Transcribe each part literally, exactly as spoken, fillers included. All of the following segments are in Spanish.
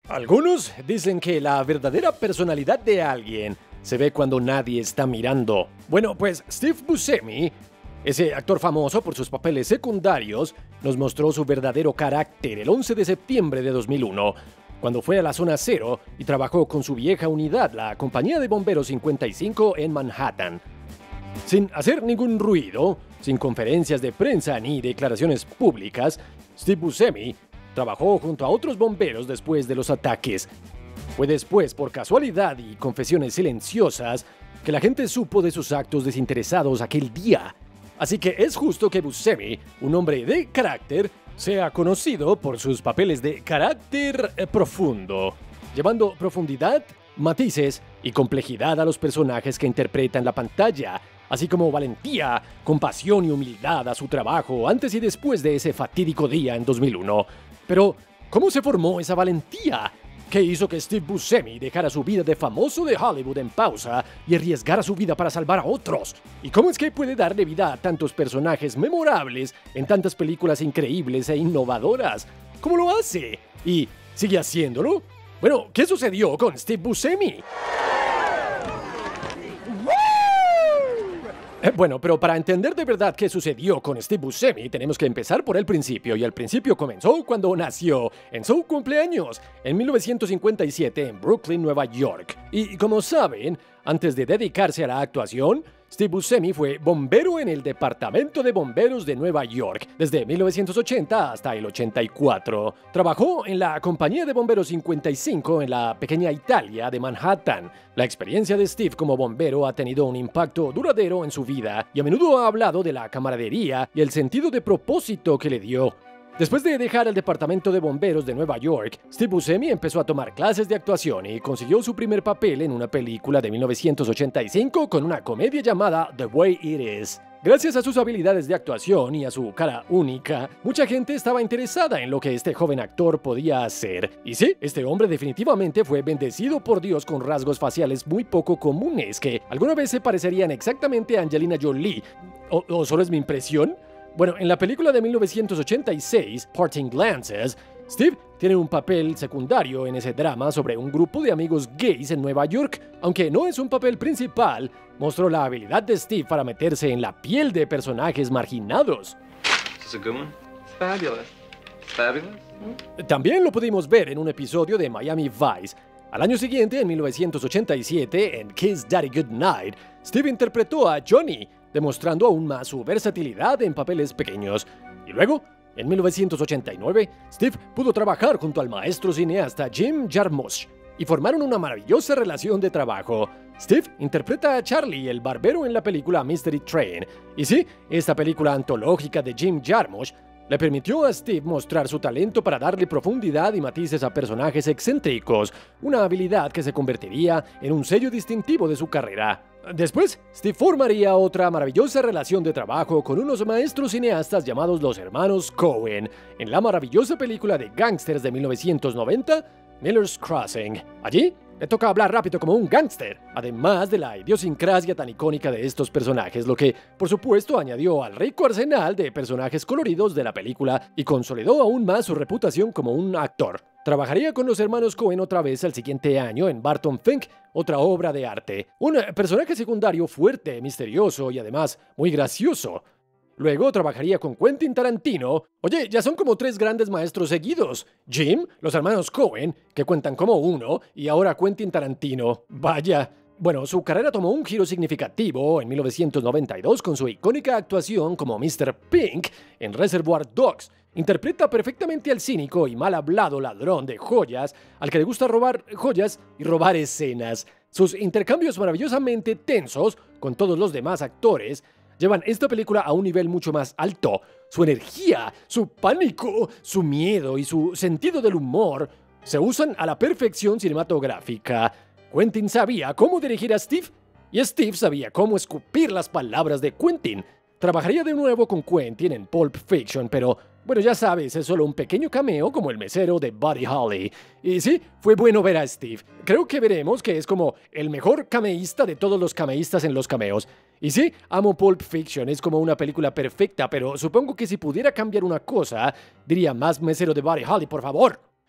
Algunos dicen que la verdadera personalidad de alguien se ve cuando nadie está mirando. Bueno, pues Steve Buscemi, ese actor famoso por sus papeles secundarios, nos mostró su verdadero carácter el once de septiembre de dos mil uno, cuando fue a la Zona Cero y trabajó con su vieja unidad, la Compañía de Bomberos cincuenta y cinco en Manhattan. Sin hacer ningún ruido, sin conferencias de prensa ni declaraciones públicas, Steve Buscemi trabajó junto a otros bomberos después de los ataques. Fue después, por casualidad y confesiones silenciosas, que la gente supo de sus actos desinteresados aquel día. Así que es justo que Buscemi, un hombre de carácter, sea conocido por sus papeles de carácter profundo, llevando profundidad, matices y complejidad a los personajes que interpreta en la pantalla, así como valentía, compasión y humildad a su trabajo antes y después de ese fatídico día en dos mil uno. Pero, ¿cómo se formó esa valentía? ¿Qué hizo que Steve Buscemi dejara su vida de famoso de Hollywood en pausa y arriesgara su vida para salvar a otros? ¿Y cómo es que puede darle vida a tantos personajes memorables en tantas películas increíbles e innovadoras? ¿Cómo lo hace? ¿Y sigue haciéndolo? Bueno, ¿qué sucedió con Steve Buscemi? Eh, bueno, pero para entender de verdad qué sucedió con Steve Buscemi, tenemos que empezar por el principio, y el principio comenzó cuando nació, en su cumpleaños, en mil novecientos cincuenta y siete en Brooklyn, Nueva York. Y como saben, antes de dedicarse a la actuación, Steve Buscemi fue bombero en el Departamento de Bomberos de Nueva York desde mil novecientos ochenta hasta el ochenta y cuatro. Trabajó en la Compañía de Bomberos cincuenta y cinco en la pequeña Italia de Manhattan. La experiencia de Steve como bombero ha tenido un impacto duradero en su vida y a menudo ha hablado de la camaradería y el sentido de propósito que le dio. Después de dejar el Departamento de Bomberos de Nueva York, Steve Buscemi empezó a tomar clases de actuación y consiguió su primer papel en una película de mil novecientos ochenta y cinco con una comedia llamada The Way It Is. Gracias a sus habilidades de actuación y a su cara única, mucha gente estaba interesada en lo que este joven actor podía hacer. Y sí, este hombre definitivamente fue bendecido por Dios con rasgos faciales muy poco comunes que alguna vez se parecerían exactamente a Angelina Jolie. ¿O, o solo es mi impresión? Bueno, en la película de mil novecientos ochenta y seis, Parting Glances, Steve tiene un papel secundario en ese drama sobre un grupo de amigos gays en Nueva York. Aunque no es un papel principal, mostró la habilidad de Steve para meterse en la piel de personajes marginados. Is this a good one? Fabulous. Fabulous? También lo pudimos ver en un episodio de Miami Vice. Al año siguiente, en mil novecientos ochenta y siete, en Kiss Daddy Goodnight, Steve interpretó a Johnny, demostrando aún más su versatilidad en papeles pequeños. Y luego, en mil novecientos ochenta y nueve, Steve pudo trabajar junto al maestro cineasta Jim Jarmusch y formaron una maravillosa relación de trabajo. Steve interpreta a Charlie, el barbero, en la película Mystery Train. Y sí, esta película antológica de Jim Jarmusch le permitió a Steve mostrar su talento para darle profundidad y matices a personajes excéntricos, una habilidad que se convertiría en un sello distintivo de su carrera. Después, Steve formaría otra maravillosa relación de trabajo con unos maestros cineastas llamados los hermanos Coen, en la maravillosa película de gángsters de mil novecientos noventa, Miller's Crossing. Allí, le toca hablar rápido como un gángster, además de la idiosincrasia tan icónica de estos personajes, lo que, por supuesto, añadió al rico arsenal de personajes coloridos de la película y consolidó aún más su reputación como un actor. Trabajaría con los hermanos Coen otra vez el siguiente año en Barton Fink, otra obra de arte. Un personaje secundario fuerte, misterioso y además muy gracioso. Luego trabajaría con Quentin Tarantino. Oye, ya son como tres grandes maestros seguidos. Jim, los hermanos Coen, que cuentan como uno, y ahora Quentin Tarantino. Vaya. Bueno, su carrera tomó un giro significativo en mil novecientos noventa y dos con su icónica actuación como mister Pink en Reservoir Dogs. Interpreta perfectamente al cínico y mal hablado ladrón de joyas, al que le gusta robar joyas y robar escenas. Sus intercambios maravillosamente tensos con todos los demás actores llevan esta película a un nivel mucho más alto. Su energía, su pánico, su miedo y su sentido del humor se usan a la perfección cinematográfica. Quentin sabía cómo dirigir a Steve y Steve sabía cómo escupir las palabras de Quentin. Trabajaría de nuevo con Quentin en Pulp Fiction, pero bueno, ya sabes, es solo un pequeño cameo como el mesero de Buddy Holly. Y sí, fue bueno ver a Steve. Creo que veremos que es como el mejor cameísta de todos los cameístas en los cameos. Y sí, amo Pulp Fiction, es como una película perfecta, pero supongo que si pudiera cambiar una cosa, diría más mesero de Buddy Holly, por favor.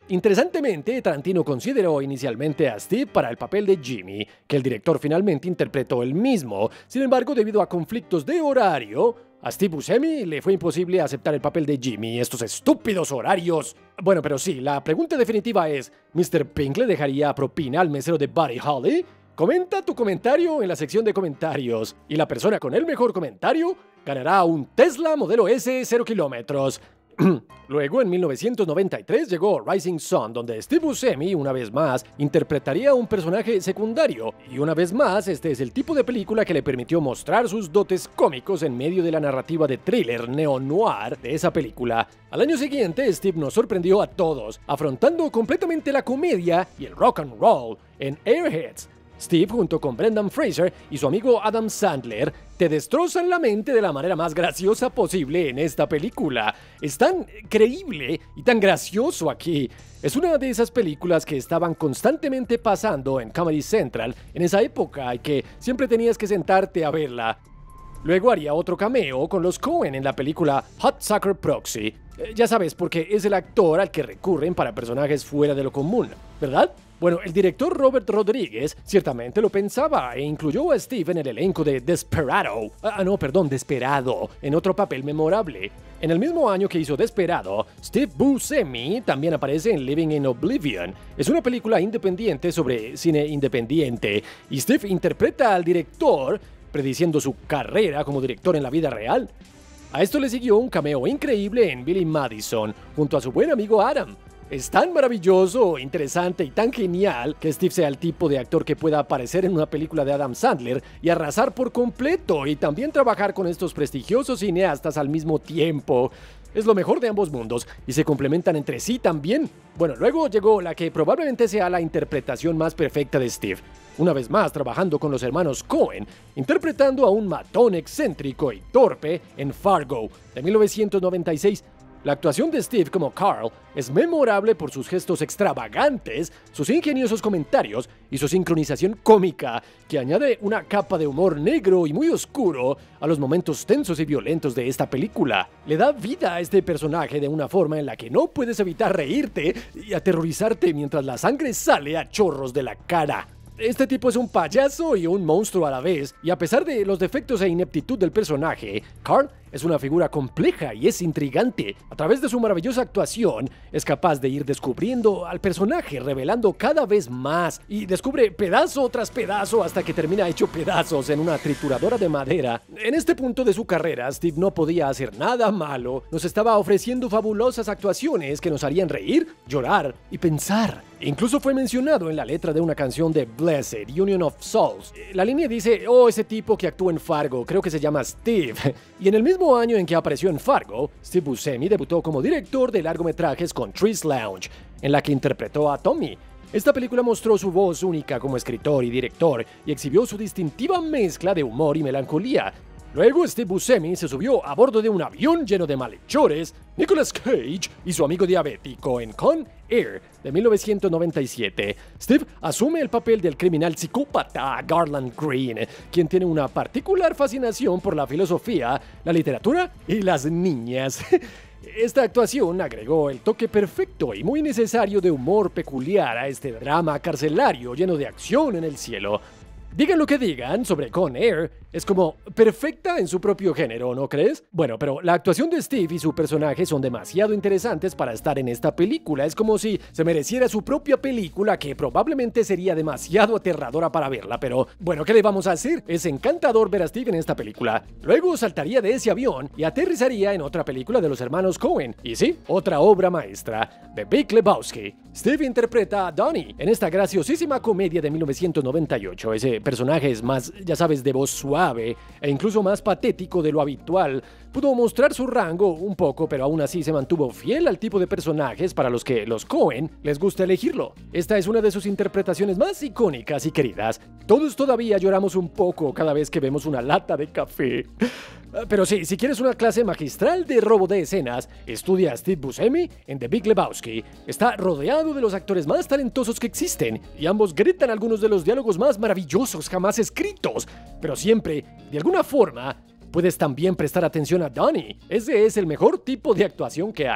Interesantemente, Tarantino consideró inicialmente a Steve para el papel de Jimmy, que el director finalmente interpretó él mismo. Sin embargo, debido a conflictos de horario, a Steve Buscemi le fue imposible aceptar el papel de Jimmy. Estos estúpidos horarios. Bueno, pero sí, la pregunta definitiva es, ¿mister Pink le dejaría propina al mesero de Buddy Holly? Comenta tu comentario en la sección de comentarios. Y la persona con el mejor comentario ganará un Tesla modelo S cero kilómetros. Luego, en mil novecientos noventa y tres, llegó Rising Sun, donde Steve Buscemi, una vez más, interpretaría a un personaje secundario. Y una vez más, este es el tipo de película que le permitió mostrar sus dotes cómicos en medio de la narrativa de thriller neo-noir de esa película. Al año siguiente, Steve nos sorprendió a todos, afrontando completamente la comedia y el rock and roll en Airheads. Steve, junto con Brendan Fraser y su amigo Adam Sandler, te destrozan la mente de la manera más graciosa posible en esta película. Es tan creíble y tan gracioso aquí. Es una de esas películas que estaban constantemente pasando en Comedy Central en esa época y que siempre tenías que sentarte a verla. Luego haría otro cameo con los Coen en la película Hot Sucker Proxy. Eh, ya sabes, porque es el actor al que recurren para personajes fuera de lo común, ¿verdad? Bueno, el director Robert Rodríguez ciertamente lo pensaba e incluyó a Steve en el elenco de Desperado. Ah, no, perdón, Desperado, en otro papel memorable. En el mismo año que hizo Desperado, Steve Buscemi también aparece en Living in Oblivion. Es una película independiente sobre cine independiente y Steve interpreta al director prediciendo su carrera como director en la vida real. A esto le siguió un cameo increíble en Billy Madison junto a su buen amigo Adam. Es tan maravilloso, interesante y tan genial que Steve sea el tipo de actor que pueda aparecer en una película de Adam Sandler y arrasar por completo y también trabajar con estos prestigiosos cineastas al mismo tiempo. Es lo mejor de ambos mundos y se complementan entre sí también. Bueno, luego llegó la que probablemente sea la interpretación más perfecta de Steve. Una vez más trabajando con los hermanos Coen, interpretando a un matón excéntrico y torpe en Fargo de mil novecientos noventa y seis. La actuación de Steve como Carl es memorable por sus gestos extravagantes, sus ingeniosos comentarios y su sincronización cómica, que añade una capa de humor negro y muy oscuro a los momentos tensos y violentos de esta película. Le da vida a este personaje de una forma en la que no puedes evitar reírte y aterrorizarte mientras la sangre sale a chorros de la cara. Este tipo es un payaso y un monstruo a la vez, y a pesar de los defectos e ineptitud del personaje, Carl es una figura compleja y es intrigante. A través de su maravillosa actuación, es capaz de ir descubriendo al personaje, revelando cada vez más, y descubre pedazo tras pedazo hasta que termina hecho pedazos en una trituradora de madera. En este punto de su carrera, Steve no podía hacer nada malo. Nos estaba ofreciendo fabulosas actuaciones que nos harían reír, llorar y pensar. Incluso fue mencionado en la letra de una canción de Blessed, Union of Souls. La línea dice, oh, ese tipo que actúa en Fargo, creo que se llama Steve. Y en el mismo año en que apareció en Fargo, Steve Buscemi debutó como director de largometrajes con Trees Lounge, en la que interpretó a Tommy. Esta película mostró su voz única como escritor y director y exhibió su distintiva mezcla de humor y melancolía. Luego Steve Buscemi se subió a bordo de un avión lleno de malhechores, Nicolas Cage y su amigo diabético en Con Air de mil novecientos noventa y siete. Steve asume el papel del criminal psicópata Garland Green, quien tiene una particular fascinación por la filosofía, la literatura y las niñas. Esta actuación agregó el toque perfecto y muy necesario de humor peculiar a este drama carcelario lleno de acción en el cielo. Digan lo que digan sobre Con Air, es como perfecta en su propio género, ¿no crees? Bueno, pero la actuación de Steve y su personaje son demasiado interesantes para estar en esta película. Es como si se mereciera su propia película, que probablemente sería demasiado aterradora para verla, pero bueno, ¿qué le vamos a hacer? Es encantador ver a Steve en esta película. Luego saltaría de ese avión y aterrizaría en otra película de los hermanos Coen. Y sí, otra obra maestra, The Big Lebowski. Steve interpreta a Donnie en esta graciosísima comedia de mil novecientos noventa y ocho. Ese personaje es más, ya sabes, de voz suave e incluso más patético de lo habitual. Pudo mostrar su rango un poco, pero aún así se mantuvo fiel al tipo de personajes para los que los Coen les gusta elegirlo. Esta es una de sus interpretaciones más icónicas y queridas. Todos todavía lloramos un poco cada vez que vemos una lata de café. Pero sí, si quieres una clase magistral de robo de escenas, estudia a Steve Buscemi en The Big Lebowski. Está rodeado de los actores más talentosos que existen, y ambos gritan algunos de los diálogos más maravillosos jamás escritos. Pero siempre, de alguna forma, puedes también prestar atención a Donnie. Ese es el mejor tipo de actuación que hay.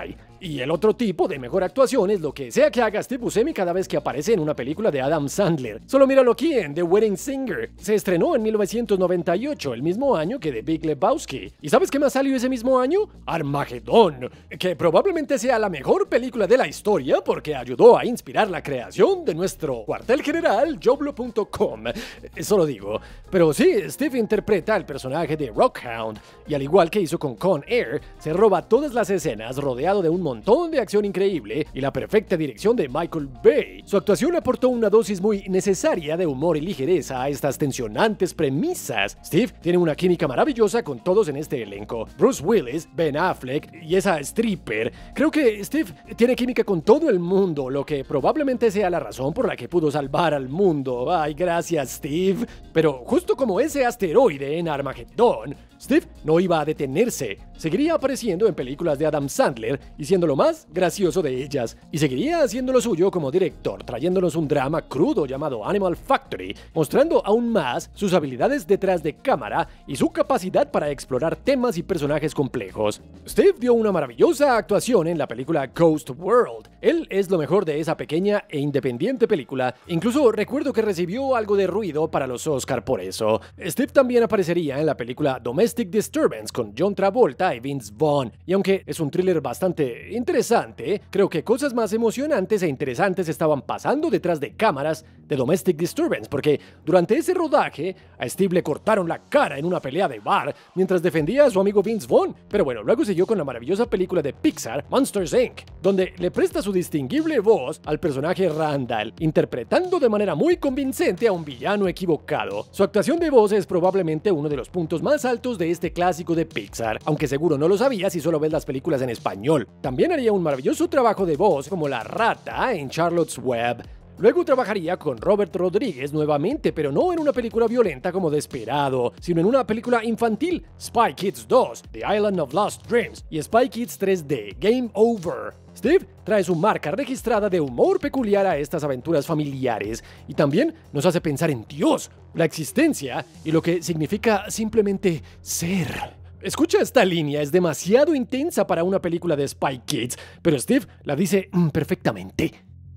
Y el otro tipo de mejor actuación es lo que sea que haga Steve Buscemi cada vez que aparece en una película de Adam Sandler. Solo míralo aquí en The Wedding Singer. Se estrenó en mil novecientos noventa y ocho, el mismo año que The Big Lebowski. ¿Y sabes qué más salió ese mismo año? Armagedón, que probablemente sea la mejor película de la historia porque ayudó a inspirar la creación de nuestro cuartel general, Joblo punto com. Eso lo digo. Pero sí, Steve interpreta al personaje de Rockhound y al igual que hizo con Con Air, se roba todas las escenas rodeado de un montón de acción increíble y la perfecta dirección de Michael Bay. Su actuación aportó una dosis muy necesaria de humor y ligereza a estas tensionantes premisas. Steve tiene una química maravillosa con todos en este elenco. Bruce Willis, Ben Affleck y esa stripper. Creo que Steve tiene química con todo el mundo, lo que probablemente sea la razón por la que pudo salvar al mundo. Ay, gracias, Steve. Pero justo como ese asteroide en Armagedón, Steve no iba a detenerse. Seguiría apareciendo en películas de Adam Sandler y siendo lo más gracioso de ellas. Y seguiría haciendo lo suyo como director, trayéndonos un drama crudo llamado Animal Factory, mostrando aún más sus habilidades detrás de cámara y su capacidad para explorar temas y personajes complejos. Steve dio una maravillosa actuación en la película Ghost World. Él es lo mejor de esa pequeña e independiente película. Incluso recuerdo que recibió algo de ruido para los Oscar por eso. Steve también aparecería en la película Domestic Disturbance con John Travolta y Vince Vaughn. Y aunque es un thriller bastante interesante, creo que cosas más emocionantes e interesantes estaban pasando detrás de cámaras de Domestic Disturbance, porque durante ese rodaje a Steve le cortaron la cara en una pelea de bar mientras defendía a su amigo Vince Vaughn. Pero bueno, luego siguió con la maravillosa película de Pixar, Monsters incorporated, donde le presta su distinguible voz al personaje Randall, interpretando de manera muy convincente a un villano equivocado. Su actuación de voz es probablemente uno de los puntos más altos de este clásico de Pixar, aunque seguro no lo sabías si solo ves las películas en español. También haría un maravilloso trabajo de voz como la rata en Charlotte's Web. Luego trabajaría con Robert Rodríguez nuevamente, pero no en una película violenta como Desperado, sino en una película infantil, Spy Kids dos, The Island of Lost Dreams, y Spy Kids tres D, Game Over. Steve trae su marca registrada de humor peculiar a estas aventuras familiares y también nos hace pensar en Dios, la existencia y lo que significa simplemente ser. Escucha esta línea, es demasiado intensa para una película de Spy Kids, pero Steve la dice mm, perfectamente.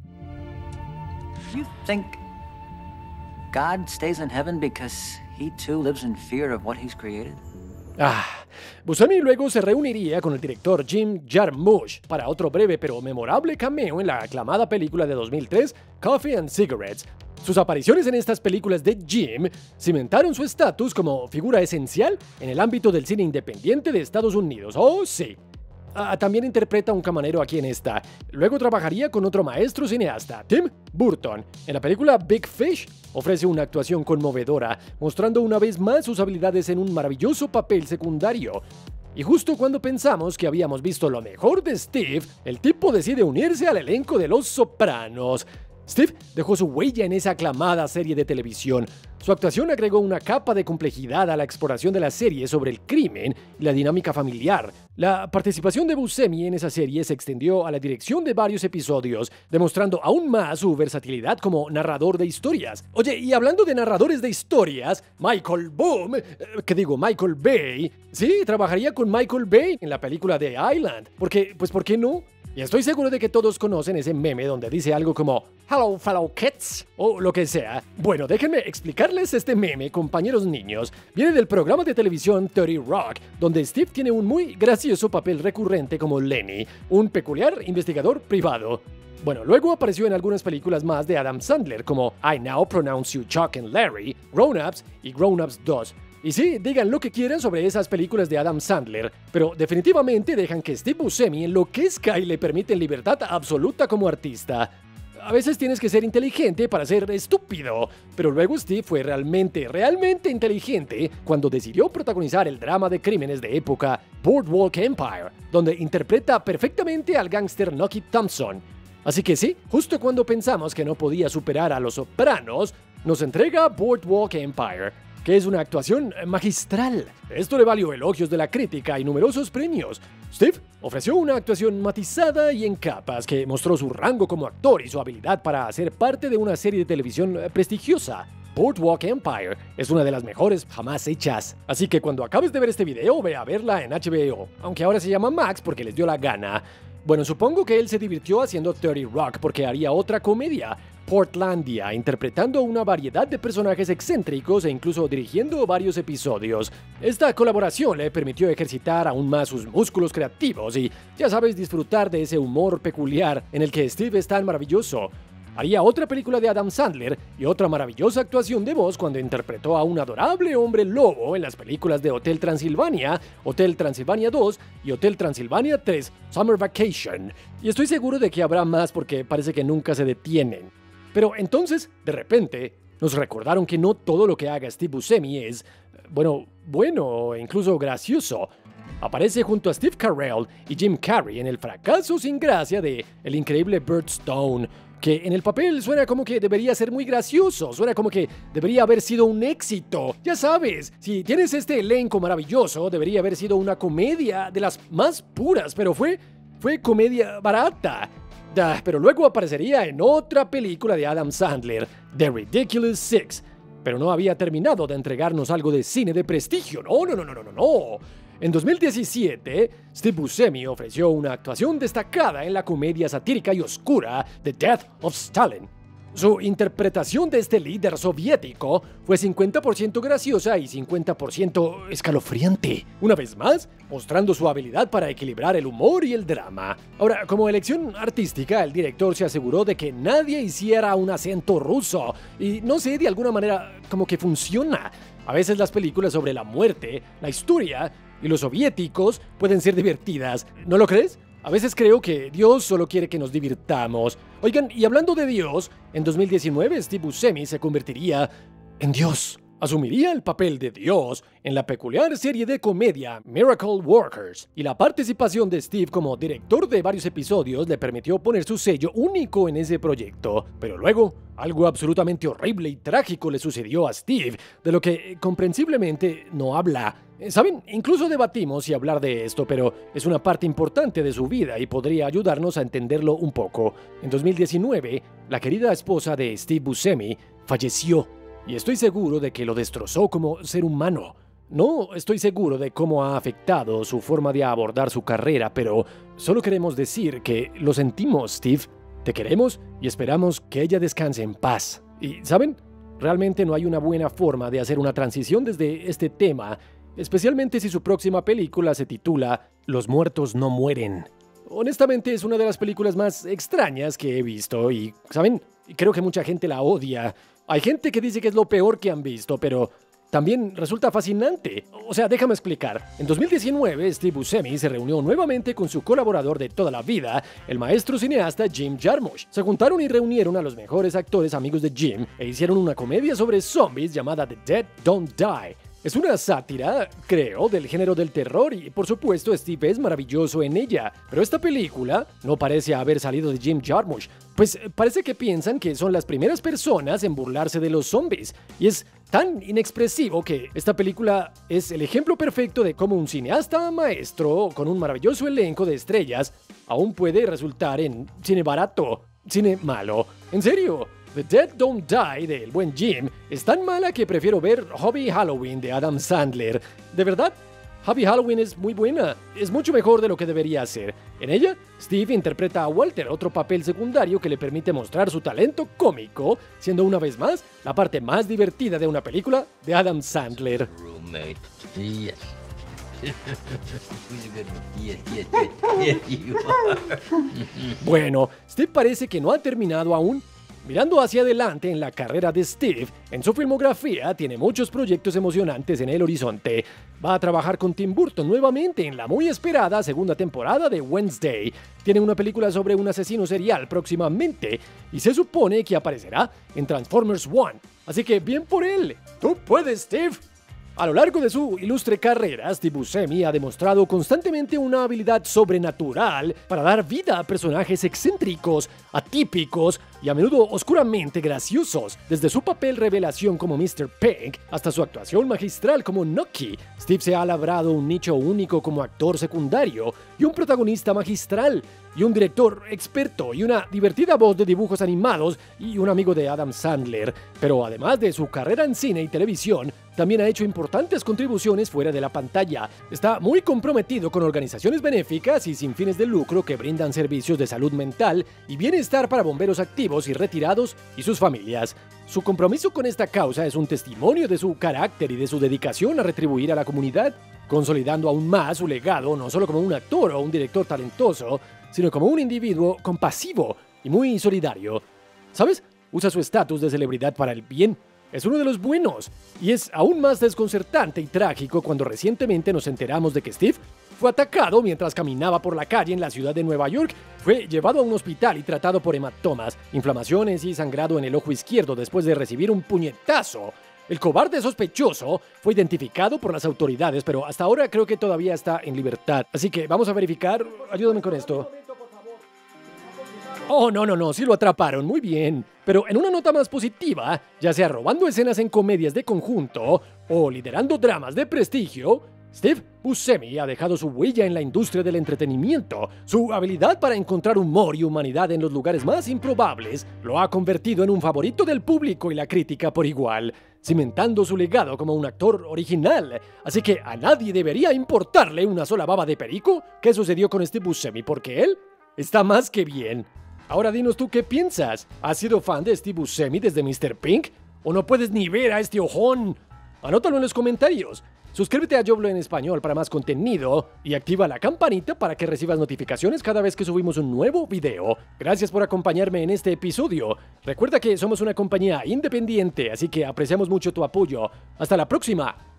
You think God stays in heaven because he too lives in fear of what he's created? Ah, Buscemi luego se reuniría con el director Jim Jarmusch para otro breve pero memorable cameo en la aclamada película de dos mil tres, Coffee and Cigarettes. Sus apariciones en estas películas de Jim cimentaron su estatus como figura esencial en el ámbito del cine independiente de Estados Unidos. ¡Oh, sí! Ah, también interpreta a un camarero aquí en esta. Luego trabajaría con otro maestro cineasta, Tim Burton. En la película Big Fish ofrece una actuación conmovedora, mostrando una vez más sus habilidades en un maravilloso papel secundario. Y justo cuando pensamos que habíamos visto lo mejor de Steve, el tipo decide unirse al elenco de Los Sopranos. Steve dejó su huella en esa aclamada serie de televisión. Su actuación agregó una capa de complejidad a la exploración de la serie sobre el crimen y la dinámica familiar. La participación de Buscemi en esa serie se extendió a la dirección de varios episodios, demostrando aún más su versatilidad como narrador de historias. Oye, y hablando de narradores de historias, Michael Boom, eh, que digo, Michael Bay, sí, trabajaría con Michael Bay en la película The Island. Porque, pues, ¿por qué no? Y estoy seguro de que todos conocen ese meme donde dice algo como "Hello, fellow kids", o lo que sea. Bueno, déjenme explicarles este meme, compañeros niños. Viene del programa de televisión thirty Rock, donde Steve tiene un muy gracioso papel recurrente como Lenny, un peculiar investigador privado. Bueno, luego apareció en algunas películas más de Adam Sandler, como I Now Pronounce You Chuck and Larry, Grown Ups y Grown Ups dos. Y sí, digan lo que quieran sobre esas películas de Adam Sandler, pero definitivamente dejan que Steve Buscemi enloquezca y le permiten libertad absoluta como artista. A veces tienes que ser inteligente para ser estúpido, pero luego Steve fue realmente, realmente inteligente cuando decidió protagonizar el drama de crímenes de época Boardwalk Empire, donde interpreta perfectamente al gángster Nucky Thompson. Así que sí, justo cuando pensamos que no podía superar a Los Sopranos, nos entrega Boardwalk Empire, que es una actuación magistral. Esto le valió elogios de la crítica y numerosos premios. Steve ofreció una actuación matizada y en capas que mostró su rango como actor y su habilidad para hacer parte de una serie de televisión prestigiosa. Boardwalk Empire es una de las mejores jamás hechas. Así que cuando acabes de ver este video, ve a verla en H B O, aunque ahora se llama Max porque les dio la gana. Bueno, supongo que él se divirtió haciendo thirty Rock porque haría otra comedia, Portlandia, interpretando una variedad de personajes excéntricos e incluso dirigiendo varios episodios. Esta colaboración le permitió ejercitar aún más sus músculos creativos y, ya sabes, disfrutar de ese humor peculiar en el que Steve es tan maravilloso. Haría otra película de Adam Sandler y otra maravillosa actuación de voz cuando interpretó a un adorable hombre lobo en las películas de Hotel Transilvania, Hotel Transilvania dos y Hotel Transilvania tres, Summer Vacation. Y estoy seguro de que habrá más porque parece que nunca se detienen. Pero entonces, de repente, nos recordaron que no todo lo que haga Steve Buscemi es, bueno, bueno o incluso gracioso. Aparece junto a Steve Carell y Jim Carrey en el fracaso sin gracia de El increíble Burt Stone, que en el papel suena como que debería ser muy gracioso, suena como que debería haber sido un éxito. Ya sabes, si tienes este elenco maravilloso, debería haber sido una comedia de las más puras, pero fue, fue comedia barata. Ah, pero luego aparecería en otra película de Adam Sandler, The Ridiculous Six, pero no había terminado de entregarnos algo de cine de prestigio. No, no, no, no, no, no. En dos mil diecisiete, Steve Buscemi ofreció una actuación destacada en la comedia satírica y oscura The Death of Stalin. Su interpretación de este líder soviético fue cincuenta por ciento graciosa y cincuenta por ciento escalofriante. Una vez más, mostrando su habilidad para equilibrar el humor y el drama. Ahora, como elección artística, el director se aseguró de que nadie hiciera un acento ruso. Y no sé, de alguna manera, como que funciona. A veces las películas sobre la muerte, la historia y los soviéticos pueden ser divertidas. ¿No lo crees? A veces creo que Dios solo quiere que nos divirtamos. Oigan, y hablando de Dios, en dos mil diecinueve Steve Buscemi se convertiría en Dios. Asumiría el papel de Dios en la peculiar serie de comedia Miracle Workers, y la participación de Steve como director de varios episodios le permitió poner su sello único en ese proyecto. Pero luego, algo absolutamente horrible y trágico le sucedió a Steve, de lo que comprensiblemente no habla. ¿Saben? Incluso debatimos si hablar de esto, pero es una parte importante de su vida y podría ayudarnos a entenderlo un poco. En dos mil diecinueve, la querida esposa de Steve Buscemi falleció. Y estoy seguro de que lo destrozó como ser humano. No estoy seguro de cómo ha afectado su forma de abordar su carrera, pero solo queremos decir que lo sentimos, Steve. Te queremos y esperamos que ella descanse en paz. Y, ¿saben? Realmente no hay una buena forma de hacer una transición desde este tema, especialmente si su próxima película se titula Los muertos no mueren. Honestamente es una de las películas más extrañas que he visto y, ¿saben? Creo que mucha gente la odia. Hay gente que dice que es lo peor que han visto, pero también resulta fascinante. O sea, déjame explicar. En dos mil diecinueve, Steve Buscemi se reunió nuevamente con su colaborador de toda la vida, el maestro cineasta Jim Jarmusch. Se juntaron y reunieron a los mejores actores amigos de Jim e hicieron una comedia sobre zombies llamada The Dead Don't Die. Es una sátira, creo, del género del terror y, por supuesto, Steve es maravilloso en ella. Pero esta película no parece haber salido de Jim Jarmusch, pues parece que piensan que son las primeras personas en burlarse de los zombies. Y es tan inexpresivo que esta película es el ejemplo perfecto de cómo un cineasta maestro con un maravilloso elenco de estrellas aún puede resultar en cine barato, cine malo. En serio. The Dead Don't Die del buen Jim es tan mala que prefiero ver Hubby Halloween de Adam Sandler. De verdad, Hubby Halloween es muy buena, es mucho mejor de lo que debería ser. En ella, Steve interpreta a Walter, otro papel secundario que le permite mostrar su talento cómico, siendo una vez más la parte más divertida de una película de Adam Sandler. Roommate. Yes. Yes, yes, yes, yes, you are. Bueno, Steve parece que no ha terminado aún. Mirando hacia adelante en la carrera de Steve, en su filmografía tiene muchos proyectos emocionantes en el horizonte. Va a trabajar con Tim Burton nuevamente en la muy esperada segunda temporada de Wednesday. Tiene una película sobre un asesino serial próximamente y se supone que aparecerá en Transformers One. Así que bien por él. ¡Tú puedes, Steve! A lo largo de su ilustre carrera, Steve Buscemi ha demostrado constantemente una habilidad sobrenatural para dar vida a personajes excéntricos, atípicos y a menudo oscuramente graciosos. Desde su papel revelación como mister Pink hasta su actuación magistral como Nucky, Steve se ha labrado un nicho único como actor secundario y un protagonista magistral. y un director experto y una divertida voz de dibujos animados y un amigo de Adam Sandler. Pero además de su carrera en cine y televisión, también ha hecho importantes contribuciones fuera de la pantalla. Está muy comprometido con organizaciones benéficas y sin fines de lucro que brindan servicios de salud mental y bienestar para bomberos activos y retirados y sus familias. Su compromiso con esta causa es un testimonio de su carácter y de su dedicación a retribuir a la comunidad, consolidando aún más su legado no solo como un actor o un director talentoso, sino como un individuo compasivo y muy solidario. ¿Sabes? Usa su estatus de celebridad para el bien. Es uno de los buenos. Y es aún más desconcertante y trágico cuando recientemente nos enteramos de que Steve fue atacado mientras caminaba por la calle en la ciudad de Nueva York. Fue llevado a un hospital y tratado por hematomas, inflamaciones y sangrado en el ojo izquierdo después de recibir un puñetazo. El cobarde sospechoso fue identificado por las autoridades, pero hasta ahora creo que todavía está en libertad. Así que vamos a verificar. Ayúdame con esto. Oh, no, no, no, sí lo atraparon, muy bien. Pero en una nota más positiva, ya sea robando escenas en comedias de conjunto o liderando dramas de prestigio, Steve Buscemi ha dejado su huella en la industria del entretenimiento. Su habilidad para encontrar humor y humanidad en los lugares más improbables lo ha convertido en un favorito del público y la crítica por igual, cimentando su legado como un actor original. Así que a nadie debería importarle una sola baba de perico qué sucedió con Steve Buscemi, porque él está más que bien. Ahora dinos tú qué piensas. ¿Has sido fan de Steve Buscemi desde míster Pink? ¿O no puedes ni ver a este ojón? Anótalo en los comentarios. Suscríbete a YoBlo en español para más contenido y activa la campanita para que recibas notificaciones cada vez que subimos un nuevo video. Gracias por acompañarme en este episodio. Recuerda que somos una compañía independiente, así que apreciamos mucho tu apoyo. Hasta la próxima.